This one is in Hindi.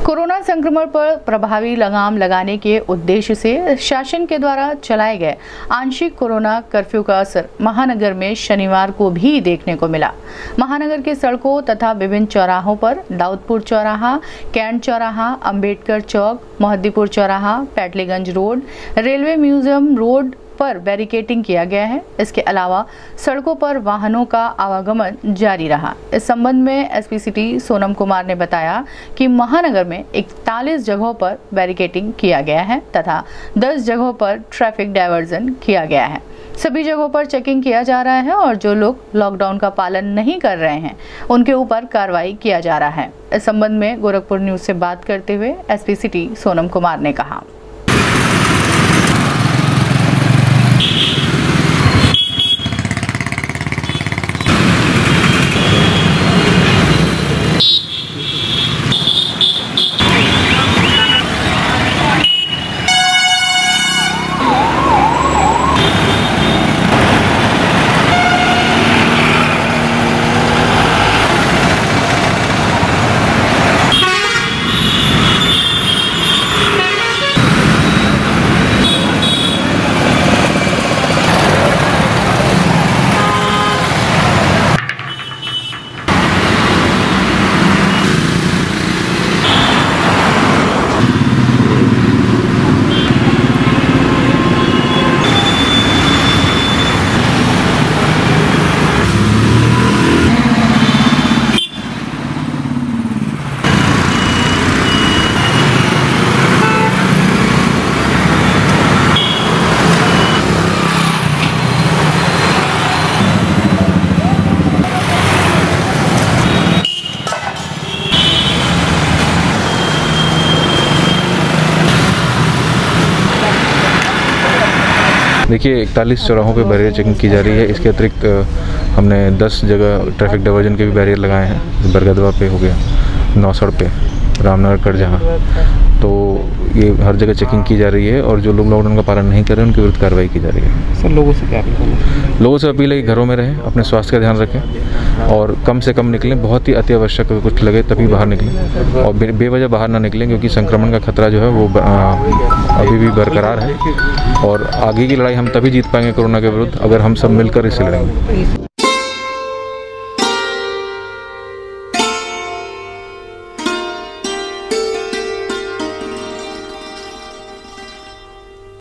कोरोना संक्रमण पर प्रभावी लगाम लगाने के उद्देश्य से शासन के द्वारा चलाए गए आंशिक कोरोना कर्फ्यू का असर महानगर में शनिवार को भी देखने को मिला। महानगर के सड़कों तथा विभिन्न चौराहों पर दाऊदपुर चौराहा, कैंट चौराहा, अंबेडकर चौक, मोहद्दीपुर चौराहा, Paitleeganj road, railway museum road पर बैरिकेडिंग किया गया है। इसके अलावा सड़कों पर वाहनों का आवागमन जारी रहा। इस संबंध में एसपी सिटी सोनम कुमार ने बताया कि महानगर में 41 जगहों पर बैरिकेडिंग किया गया है तथा 10 जगहों पर ट्रैफिक डायवर्जन किया गया है। सभी जगहों पर चेकिंग किया जा रहा है और जो लोग लॉकडाउन का पालन नहीं कर रहे हैं उनके ऊपर कार्रवाई किया जा रहा है। इस संबंध में गोरखपुर न्यूज से बात करते हुए एसपी सिटी सोनम कुमार ने कहा। देखिए 41 चौराहों पे बैरियर चेकिंग की जा रही है। इसके अतिरिक्त हमने 10 जगह ट्रैफिक डाइवर्जन के भी बैरियर लगाए हैं। बरगदवा पे हो गया, नौसड़ पे, रामनगर करजहाँ, तो ये हर जगह चेकिंग की जा रही है और जो लोग लॉकडाउन का पालन नहीं कर रहे हैं उनके विरुद्ध कार्रवाई की जा रही है। सर, लोगों से क्या अपील है? लोगों से अपील है कि घरों में रहें, अपने स्वास्थ्य का ध्यान रखें और कम से कम निकलें। बहुत ही अति आवश्यक कुछ लगे तभी बाहर निकलें और बेवजह बाहर ना निकलें, क्योंकि संक्रमण का खतरा जो है वो अभी भी बरकरार है और आगे की लड़ाई हम तभी जीत पाएंगे कोरोना के विरुद्ध अगर हम सब मिलकर इसे लड़ेंगे।